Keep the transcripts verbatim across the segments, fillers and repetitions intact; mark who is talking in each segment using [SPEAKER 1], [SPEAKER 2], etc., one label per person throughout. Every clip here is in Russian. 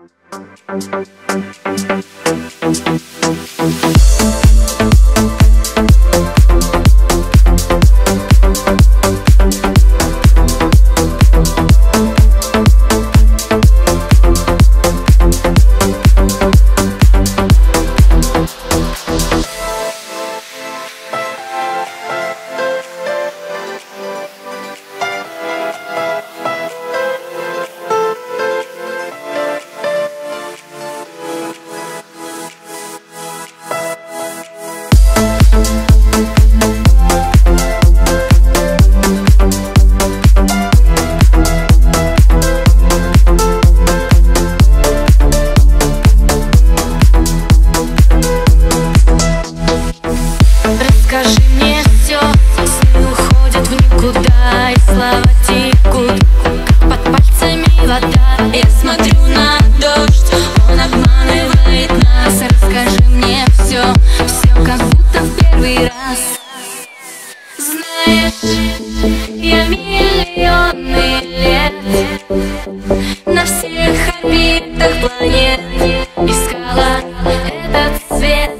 [SPEAKER 1] Расскажи мне все, сны уходят в никуда, и слова текут, как под пальцами вода. Я смотрю на дождь, он обманывает нас. Расскажи мне все, все как будто в первый раз. Знаешь, я миллионы лет на всех орбитах планет искала этот свет.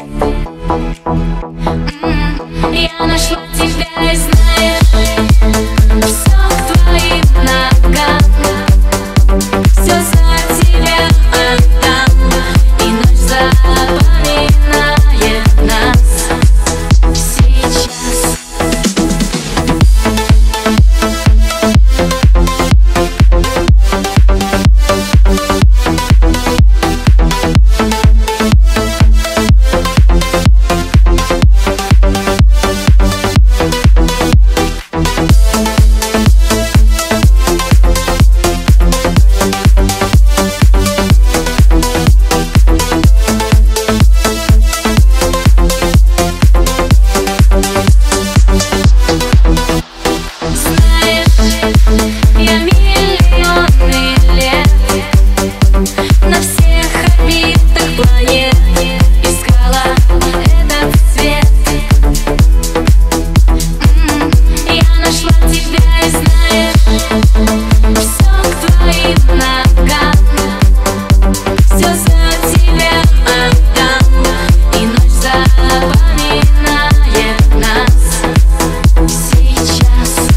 [SPEAKER 1] Я нашла тебя и знаешь, все к твоим ногам, все за тебя отдам, и ночь запоминает нас сейчас.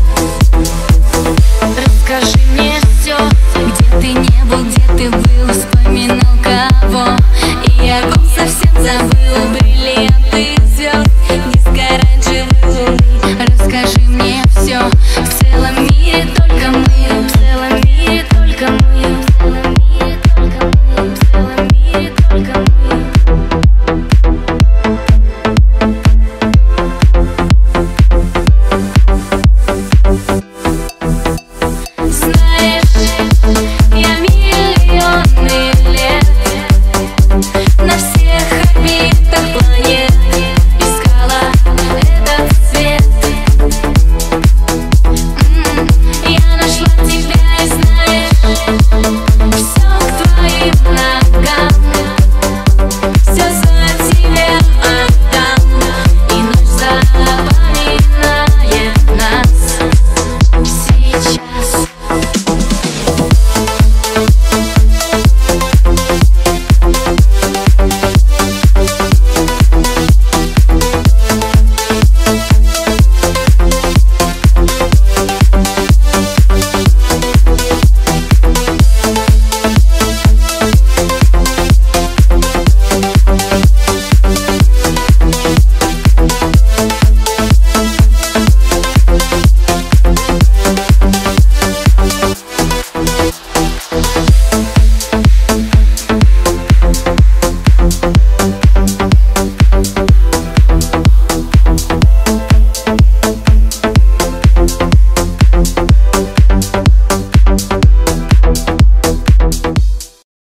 [SPEAKER 1] Скажи мне все, где ты не был, где ты был.